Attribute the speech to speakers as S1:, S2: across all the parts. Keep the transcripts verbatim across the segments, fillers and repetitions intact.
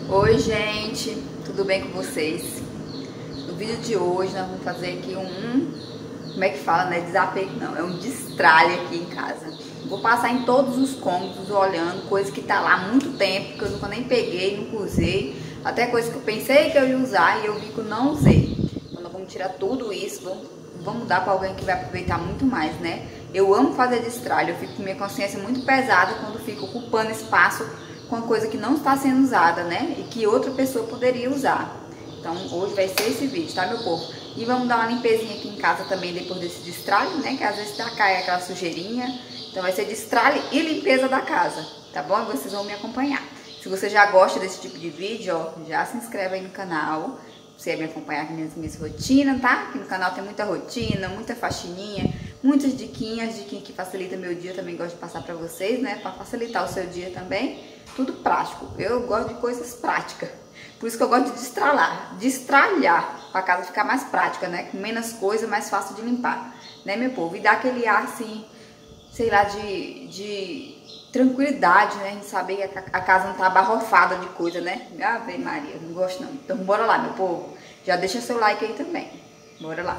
S1: Oi gente, tudo bem com vocês? No vídeo de hoje nós vamos fazer aqui um, como é que fala, né? Desapego não, é um destralhe aqui em casa. Vou passar em todos os cômodos olhando, coisa que tá lá há muito tempo, que eu nunca nem peguei, nunca usei. Até coisa que eu pensei que eu ia usar e eu vi que eu não usei. Então nós vamos tirar tudo isso, vamos, vamos dar para alguém que vai aproveitar muito mais, né? Eu amo fazer destralhe, eu fico com minha consciência muito pesada quando fico ocupando espaço com uma coisa que não está sendo usada, né? E que outra pessoa poderia usar. Então hoje vai ser esse vídeo, tá, meu povo? E vamos dar uma limpezinha aqui em casa também depois desse destralhe, né? Que às vezes dá cai aquela sujeirinha. Então vai ser destralhe e limpeza da casa, tá bom? E vocês vão me acompanhar. Se você já gosta desse tipo de vídeo, ó, já se inscreve aí no canal. Pra você me acompanhar aqui nas minhas rotinas, tá? Aqui no canal tem muita rotina, muita faxininha, muitas diquinhas, diquinhas que facilita meu dia. Eu também gosto de passar pra vocês, né? Pra facilitar o seu dia também. Tudo prático. Eu gosto de coisas práticas. Por isso que eu gosto de destralar. Destralhar. Pra casa ficar mais prática, né? Com menos coisa, mais fácil de limpar. Né, meu povo? E dar aquele ar, assim, sei lá, de, de tranquilidade, né? A gente saber que a, a casa não tá abarrofada de coisa, né? Ave Maria, não gosto não. Então bora lá, meu povo. Já deixa seu like aí também. Bora lá.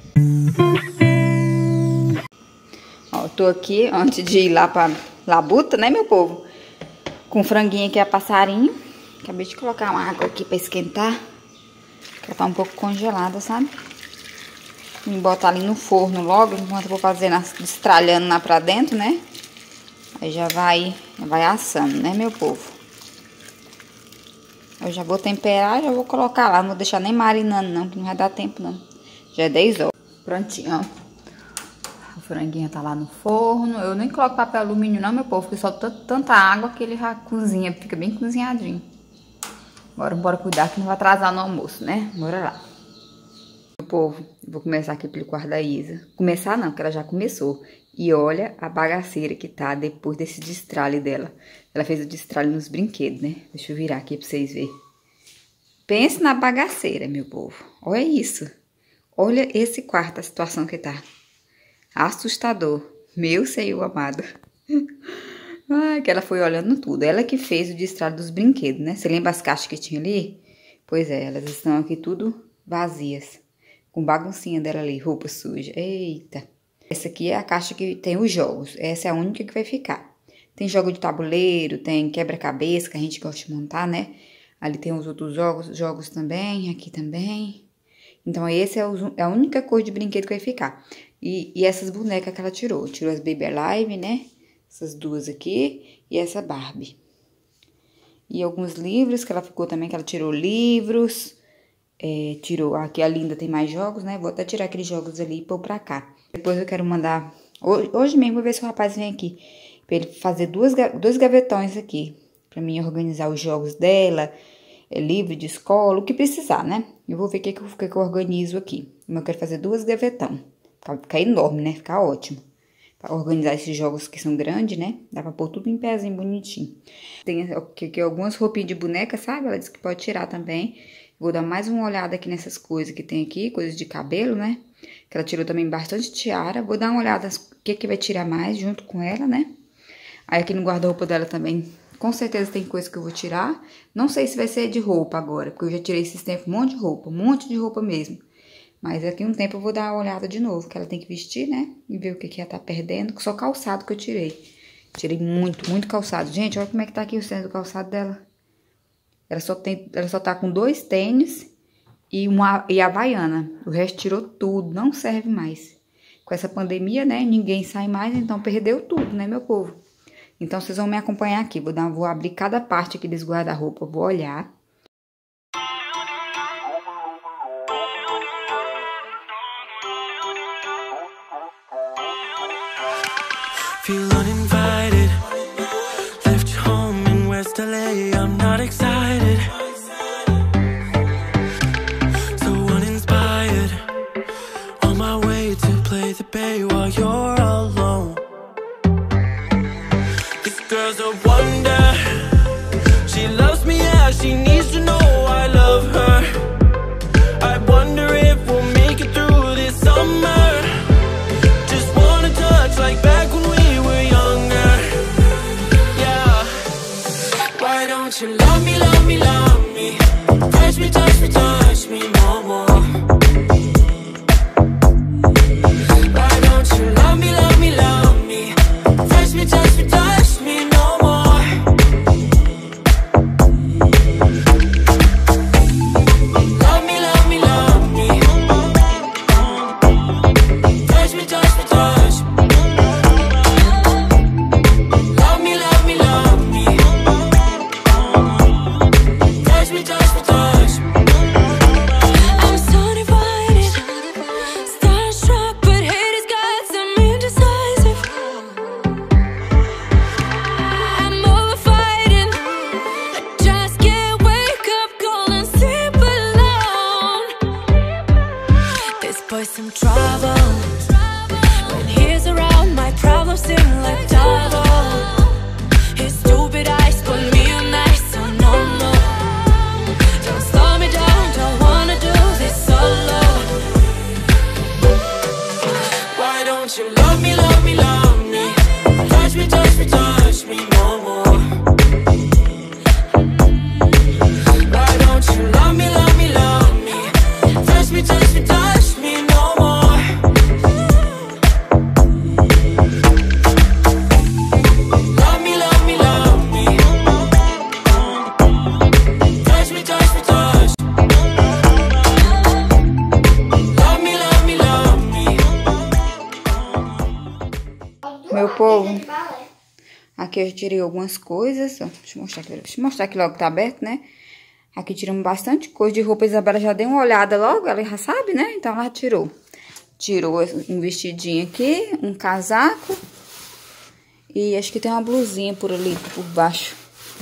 S1: Ó, eu tô aqui, antes de ir lá pra labuta, né, meu povo? Com franguinho aqui a passarinho. Acabei de colocar uma água aqui pra esquentar. Ela tá um pouco congelada, sabe? Vou botar ali no forno logo, enquanto eu vou fazendo, destralhando lá pra dentro, né? Aí já vai, já vai assando, né, meu povo? Eu já vou temperar, já vou colocar lá. Não vou deixar nem marinando, não, que não vai dar tempo, não. Já é dez horas. Prontinho, ó. O franguinho tá lá no forno. Eu nem coloco papel alumínio não, meu povo, porque solta tanta água que ele já cozinha, fica bem cozinhadinho. Bora, bora cuidar que não vai atrasar no almoço, né? Bora lá. Meu povo, vou começar aqui pelo quarto da Isa. Começar não, porque ela já começou. E olha a bagaceira que tá depois desse destralhe dela. Ela fez o destralhe nos brinquedos, né? Deixa eu virar aqui pra vocês verem. Pense na bagaceira, meu povo. Olha isso. Olha esse quarto, a situação que tá. Assustador. Meu Senhor amado. Ai, que ela foi olhando tudo. Ela que fez o destralhe dos brinquedos, né? Você lembra as caixas que tinha ali? Pois é, elas estão aqui tudo vazias. Com baguncinha dela ali, roupa suja. Eita. Essa aqui é a caixa que tem os jogos. Essa é a única que vai ficar. Tem jogo de tabuleiro, tem quebra-cabeça, que a gente gosta de montar, né? Ali tem os outros jogos, jogos também, aqui também. Então, esse é, o, é a única cor de brinquedo que vai ficar. E, e essas bonecas que ela tirou. Tirou as Baby Alive, né? Essas duas aqui e essa Barbie. E alguns livros que ela ficou também, que ela tirou livros. É, tirou, aqui a Linda tem mais jogos, né? Vou até tirar aqueles jogos ali e pôr pra cá. Depois eu quero mandar, hoje, hoje mesmo vou ver se o rapaz vem aqui. Pra ele fazer duas, dois gavetões aqui. Pra mim organizar os jogos dela, é, livro de escola, o que precisar, né? Eu vou ver o que, que, eu, que, que eu organizo aqui. Eu quero fazer duas gavetão. Pra ficar enorme, né? Ficar ótimo. Pra organizar esses jogos que são grandes, né? Dá pra pôr tudo em pezinho, bonitinho. Tem aqui, aqui algumas roupinhas de boneca, sabe? Ela disse que pode tirar também. Vou dar mais uma olhada aqui nessas coisas que tem aqui, coisas de cabelo, né? Que ela tirou também bastante tiara. Vou dar uma olhada o que que vai tirar mais junto com ela, né? Aí aqui no guarda-roupa dela também, com certeza tem coisa que eu vou tirar. Não sei se vai ser de roupa agora, porque eu já tirei esses tempos um monte de roupa, um monte de roupa mesmo. Mas daqui a um tempo eu vou dar uma olhada de novo, que ela tem que vestir, né? E ver o que que ela tá perdendo, só calçado que eu tirei. Tirei muito, muito calçado. Gente, olha como é que tá aqui o centro do calçado dela. Ela só, tem, ela só tá com dois tênis e, uma, e a Havaiana. O resto tirou tudo, não serve mais. Com essa pandemia, né, ninguém sai mais, então perdeu tudo, né, meu povo? Então, vocês vão me acompanhar aqui. Vou, dar, vou abrir cada parte aqui desse guarda-roupa, vou olhar.
S2: Feel uninvited, left home in West L A, I'm not excited, so uninspired, on my way to play the bay while you're alone. This girl's a wonder, she loves me, yeah, she needs to know I love her. I wonder if we'll make it through this summer, just wanna touch like back when we were younger, yeah. Why don't you love me, love love me, love me. Touch me, touch me, touch me no more. Why don't you love me, love me, love me. Touch me, touch me, touch me no more. Love me, love me, love me. Touch me, touch me, touch me. Love me, love me, love me. Touch me, touch me, touch me.
S3: I'm so divided, starstruck, but hate has got some indecisive. I'm over fighting, I just can't wake up cold and sleep alone. This boy's some trouble. When he's around, my problems seem like double. His stupid eyes put me on ice, so no, no. Don't slow me down, don't wanna do this solo.
S2: Why don't you love me, love me, love me. Touch me, touch me, touch me no more. Why don't you love me, love me, love me. Touch me, touch me, touch me no more. Love me, love me, love me. Touch me, touch me, touch me. Love me, love me, love me.
S1: Meu povo, aqui eu já tirei algumas coisas, ó. Deixa eu mostrar aqui, deixa eu mostrar aqui logo que tá aberto, né? Aqui tiramos bastante coisa de roupa. A Isabela já deu uma olhada logo, ela já sabe, né? Então ela tirou. Tirou um vestidinho aqui, um casaco. E acho que tem uma blusinha por ali, por baixo.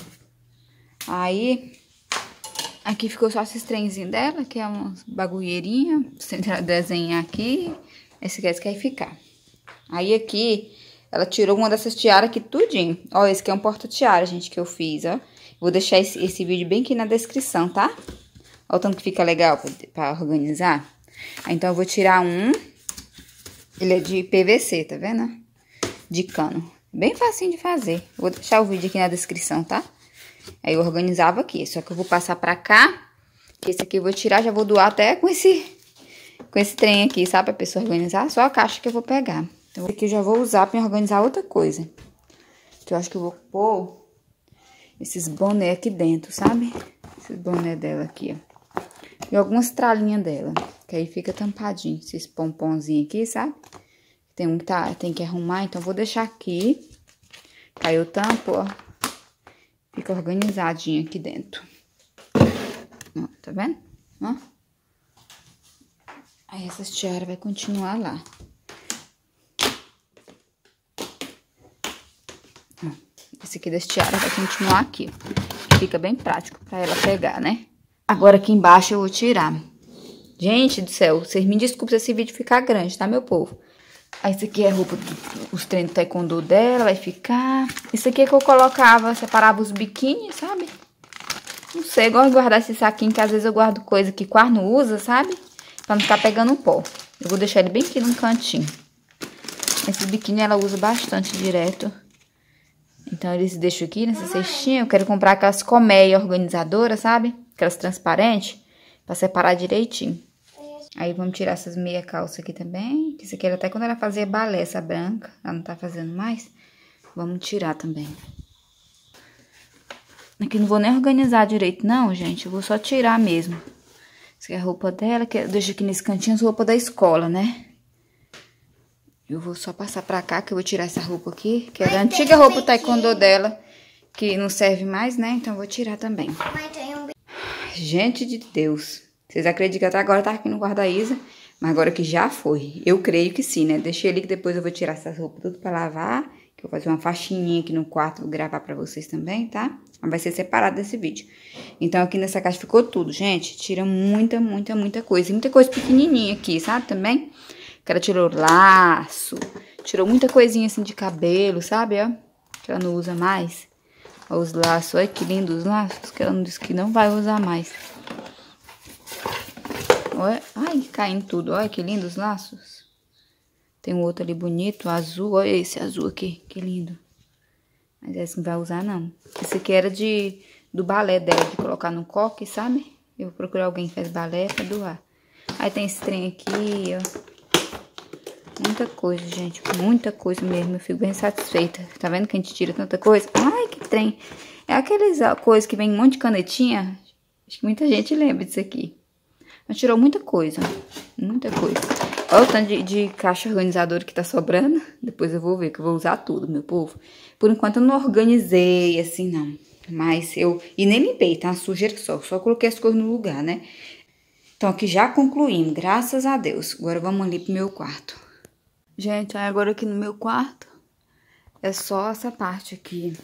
S1: Aí, aqui ficou só esses trenzinhos dela, que é uma bagulheirinha. Você desenhar aqui. Esse aqui, esse quer ficar. Aí aqui, ela tirou uma dessas tiaras aqui tudinho. Ó, esse aqui é um porta-tiara, gente, que eu fiz, ó. Vou deixar esse, esse vídeo bem aqui na descrição, tá? Ó o tanto que fica legal pra, pra organizar. Aí, então, eu vou tirar um. Ele é de P V C, tá vendo? De cano. Bem facinho de fazer. Vou deixar o vídeo aqui na descrição, tá? Aí, eu organizava aqui. Só que eu vou passar pra cá. Que esse aqui eu vou tirar, já vou doar até com esse... Com esse trem aqui, sabe? Pra pessoa organizar. Só a caixa que eu vou pegar. Então, aqui eu já vou usar pra organizar outra coisa. Que eu acho que eu vou pôr esses boné aqui dentro, sabe? Esses boné dela aqui, ó. E algumas tralinhas dela. Que aí fica tampadinho. Esses pomponzinhos aqui, sabe? Tem um que tá, tem que arrumar, então eu vou deixar aqui. Aí eu tampo, ó. Fica organizadinho aqui dentro. Ó, tá vendo? Ó. Aí essas tiaras vai continuar lá. Ó, esse aqui das tiaras vai continuar aqui. Fica bem prático pra ela pegar, né? Agora aqui embaixo eu vou tirar. Gente do céu, vocês me desculpem se esse vídeo ficar grande, tá, meu povo? Aí esse aqui é a roupa, os treinos do taekwondo dela, vai ficar. Isso aqui é que eu colocava, separava os biquíni, sabe? Não sei, eu gosto de guardar esse saquinho, que às vezes eu guardo coisa que quase não usa, sabe? Pra não ficar pegando pó. Eu vou deixar ele bem aqui num cantinho. Esse biquíni ela usa bastante direto. Então eles deixam aqui nessa cestinha. Eu quero comprar aquelas colmeia organizadoras, sabe? Aquelas transparentes. Pra separar direitinho. Aí vamos tirar essas meia calça aqui também. Isso aqui era até quando ela fazia balé, essa branca. Ela não tá fazendo mais. Vamos tirar também. Aqui não vou nem organizar direito não, gente. Eu vou só tirar mesmo. Essa aqui é a roupa dela, que eu deixo aqui nesse cantinho as roupas da escola, né? Eu vou só passar pra cá, que eu vou tirar essa roupa aqui, que era a antiga roupa taekwondo dela, que não serve mais, né? Então eu vou tirar também. Gente de Deus, vocês acreditam que até agora tá aqui no guarda-Isa, mas agora que já foi. Eu creio que sim, né? Deixei ali que depois eu vou tirar essas roupas tudo pra lavar, que eu vou fazer uma faxininha aqui no quarto, vou gravar pra vocês também, tá? Mas vai ser separado desse vídeo. Então, aqui nessa caixa ficou tudo, gente. Tira muita, muita, muita coisa. E muita coisa pequenininha aqui, sabe? Também. Que ela tirou laço. Tirou muita coisinha assim de cabelo, sabe? Ó. Que ela não usa mais. Ó, os laços. Olha que lindos os laços. Que ela não disse que não vai usar mais. Olha. Ai, caindo tudo. Olha que lindos os laços. Tem um outro ali bonito, azul. Olha esse azul aqui. Que lindo. Mas esse não vai usar, não. Esse aqui era de, do balé dela, de colocar no coque, sabe? Eu vou procurar alguém que faz balé pra doar. Aí tem esse trem aqui, ó. Muita coisa, gente. Muita coisa mesmo. Eu fico bem satisfeita. Tá vendo que a gente tira tanta coisa? Ai, que trem. É aquelas coisas que vem um monte de canetinha. Acho que muita gente lembra disso aqui. Mas tirou muita coisa. Muita coisa. Olha o tanto de, de caixa organizadora que tá sobrando. Depois eu vou ver, que eu vou usar tudo, meu povo. Por enquanto eu não organizei, assim, não. Mas eu... E nem limpei, tá? Uma sujeira só. Só coloquei as coisas no lugar, né? Então aqui já concluímos, graças a Deus. Agora vamos ali pro meu quarto. Gente, agora aqui no meu quarto é só essa parte aqui.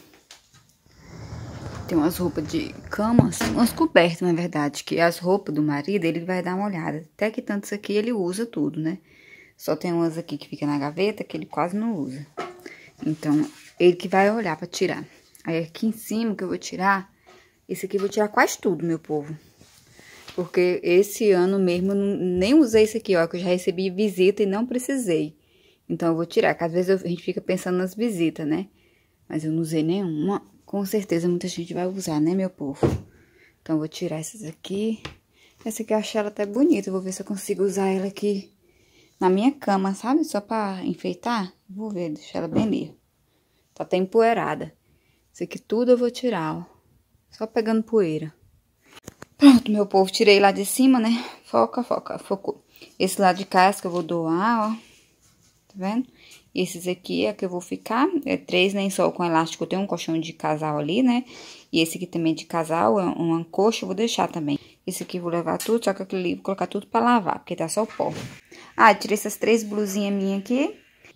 S1: Tem umas roupas de cama, assim, umas cobertas, na verdade. Que as roupas do marido, ele vai dar uma olhada. Até que tanto isso aqui ele usa tudo, né? Só tem umas aqui que fica na gaveta que ele quase não usa. Então, ele que vai olhar pra tirar. Aí aqui em cima que eu vou tirar, esse aqui eu vou tirar quase tudo, meu povo. Porque esse ano mesmo eu não, nem usei isso aqui, ó. Que eu já recebi visita e não precisei. Então eu vou tirar, que às vezes eu, a gente fica pensando nas visitas, né? Mas eu não usei nenhuma. Com certeza muita gente vai usar, né, meu povo? Então eu vou tirar essas aqui. Essa aqui eu achei ela até bonita. Eu vou ver se eu consigo usar ela aqui na minha cama, sabe? Só pra enfeitar. Vou ver, deixar ela bem ali. Tá até empoeirada. Isso aqui tudo eu vou tirar, ó. Só pegando poeira. Pronto, meu povo. Tirei lá de cima, né? Foca, foca, focou. Esse lado de cá que eu vou doar, ó. Tá vendo? Esses aqui é que eu vou ficar. É três lençol com elástico. Eu tenho um colchão de casal ali, né? E esse aqui também de casal, é uma coxa, eu vou deixar também. Esse aqui eu vou levar tudo, só que aquele ali vou colocar tudo pra lavar, porque tá só o pó. Ah, tirei essas três blusinhas minhas aqui.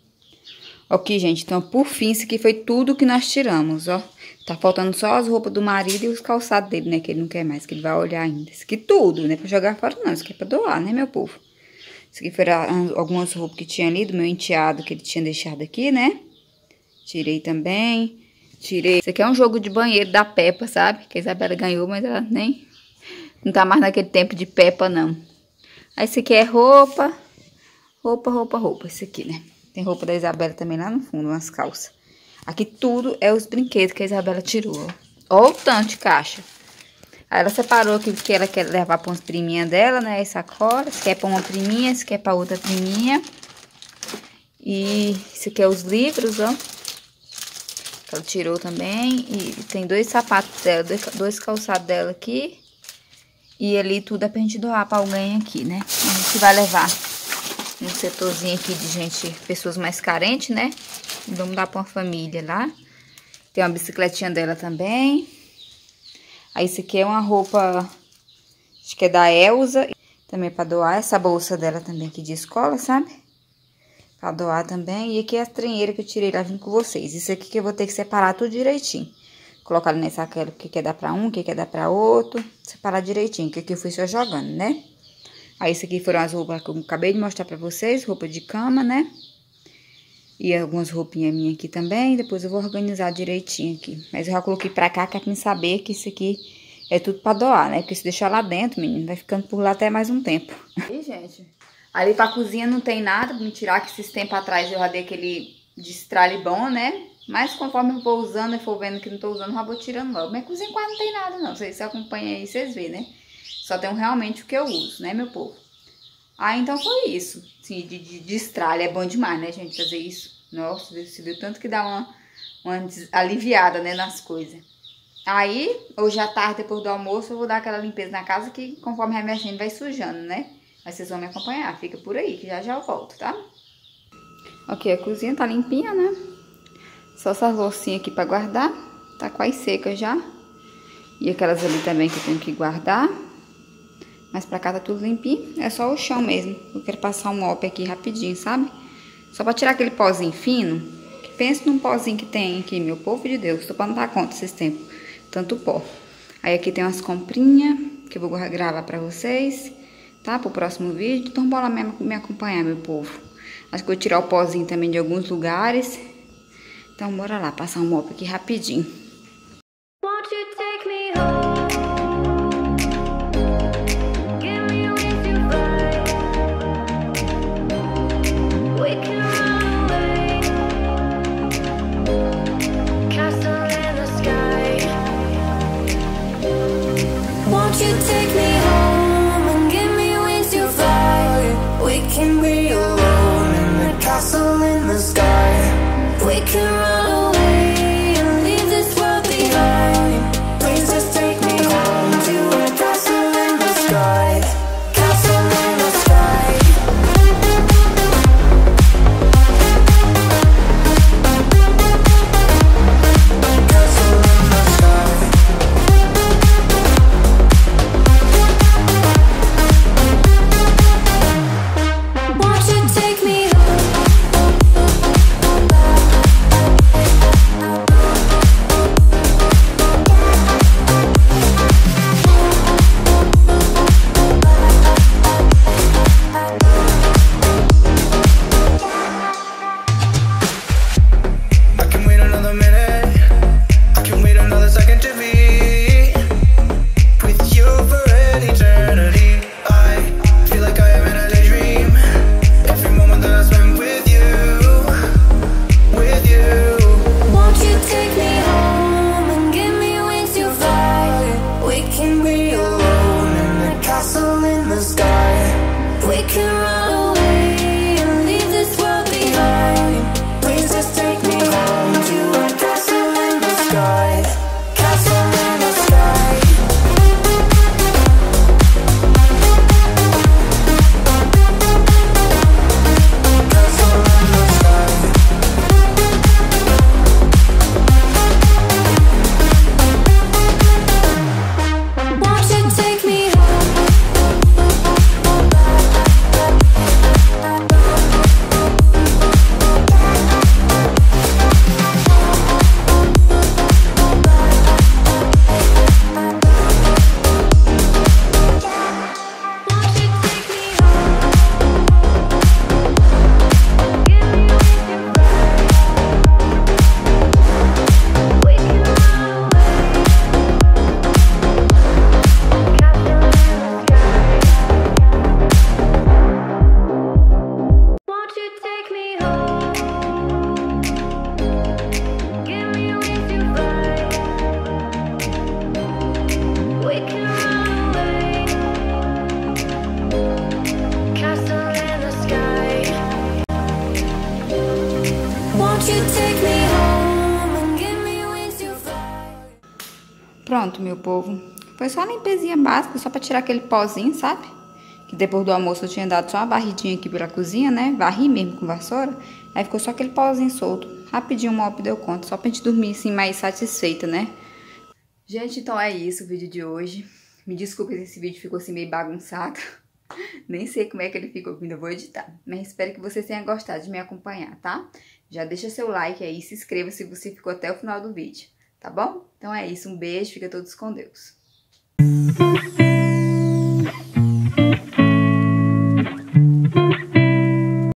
S1: Ok, gente, então por fim, isso aqui foi tudo que nós tiramos, ó. Tá faltando só as roupas do marido e os calçados dele, né? Que ele não quer mais, que ele vai olhar ainda. Isso aqui tudo, né? Pra jogar fora não, isso aqui é pra doar, né, meu povo? Isso aqui foram algumas roupas que tinha ali do meu enteado, que ele tinha deixado aqui, né? Tirei também. Tirei. Isso aqui é um jogo de banheiro da Peppa, sabe? Que a Isabela ganhou, mas ela nem... Não tá mais naquele tempo de Peppa, não. Aí isso aqui é roupa. Roupa, roupa, roupa. Isso aqui, né? Tem roupa da Isabela também lá no fundo, umas calças. Aqui tudo é os brinquedos que a Isabela tirou, ó. Olha o tanto de caixa. Aí ela separou aqui que ela quer levar para umas priminhas dela, né? As sacolas. Se quer para uma priminha, se quer para outra priminha. E isso aqui é os livros, ó. Que ela tirou também. E tem dois sapatos dela, dois calçados dela aqui. E ali tudo é pra gente doar pra alguém aqui, né? A gente vai levar um setorzinho aqui de gente, pessoas mais carentes, né? E vamos dar pra uma família lá. Tem uma bicicletinha dela também. Aí isso aqui é uma roupa, acho que é da Elza. Também pra doar. Essa bolsa dela também aqui de escola, sabe? Pra doar também. E aqui é a trenheira que eu tirei lá junto com vocês. Isso aqui que eu vou ter que separar tudo direitinho. Colocar ali nessa aquela que quer dar pra um, que quer dar pra outro. Separar direitinho, que aqui eu fui só jogando, né? Aí isso aqui foram as roupas que eu acabei de mostrar pra vocês. Roupa de cama, né? E algumas roupinhas minhas aqui também. Depois eu vou organizar direitinho aqui. Mas eu já coloquei pra cá, que é pra mim saber que isso aqui é tudo pra doar, né? Porque se deixar lá dentro, menino, vai ficando por lá até mais um tempo. E, gente, ali pra cozinha não tem nada pra me tirar, que esses tempos atrás eu já dei aquele destralhe bom, né? Mas conforme eu for usando e for vendo que não tô usando, eu já vou tirando logo. Minha cozinha quase não tem nada, não. Vocês acompanham aí, vocês vêem, né? Só tem realmente o que eu uso, né, meu povo? Ah, então foi isso. Sim, de, de destralhe. É bom demais, né, gente, fazer isso. Nossa, você viu tanto que dá uma, uma aliviada, né, nas coisas. Aí, hoje à tarde, depois do almoço, eu vou dar aquela limpeza na casa que conforme vai mexendo, vai sujando, né? Mas vocês vão me acompanhar. Fica por aí, que já já eu volto, tá? Ok, a cozinha tá limpinha, né? Só essas loucinhas aqui pra guardar. Tá quase seca já. E aquelas ali também que eu tenho que guardar. Mas pra cá tá tudo limpinho. É só o chão mesmo. Eu quero passar um mop aqui rapidinho, sabe? Só pra tirar aquele pozinho fino. Que pensa num pozinho que tem aqui, meu povo de Deus. Tô pra não dar conta esses tempos. Tanto pó. Aí aqui tem umas comprinhas que eu vou gravar pra vocês, tá? Pro próximo vídeo. Então bora me acompanhar, meu povo. Acho que eu vou tirar o pozinho também de alguns lugares. Então, bora lá, passar um mop aqui rapidinho. Won't you take me home? Give me with you right. We can run away. Castle in the sky.
S3: can run away and leave this world behind. Please just take me home to a castle in the sky. Castle in the sky. Castle in the sky. Won't you take me
S2: I can wait another minute. I can wait another second to be with you for an eternity. I feel like I am in a daydream. Every moment that I spend with you, with you.
S3: Won't you take me home and give me wings to fly? We can be alone in the castle in the sky. We can run away and leave this world behind. Please just take me home to a castle in the sky. Castle in the sky.
S2: Castle in the sky.
S3: Won't you take me home? Won't you take me home? Give me wings to fly. We can run away. Castle in the sky. Won't you take me home? Give me wings to fly. We can run away. Castle in the sky. Won't you take me home and give me wings to fly?
S1: Pronto, meu povo. Foi só uma limpezinha básica, só pra tirar aquele pozinho, sabe? Que depois do almoço eu tinha dado só uma varridinha aqui pela cozinha, né? Varri mesmo com vassoura. Aí ficou só aquele pozinho solto. Rapidinho o mop deu conta, só pra gente dormir assim mais satisfeita, né? Gente, então é isso o vídeo de hoje. Me desculpe se esse vídeo ficou assim meio bagunçado. Nem sei como é que ele ficou, ainda vou editar. Mas espero que vocês tenham gostado de me acompanhar, tá? Já deixa seu like aí, se inscreva se você ficou até o final do vídeo, tá bom? Então é isso, um beijo, fica todos com Deus.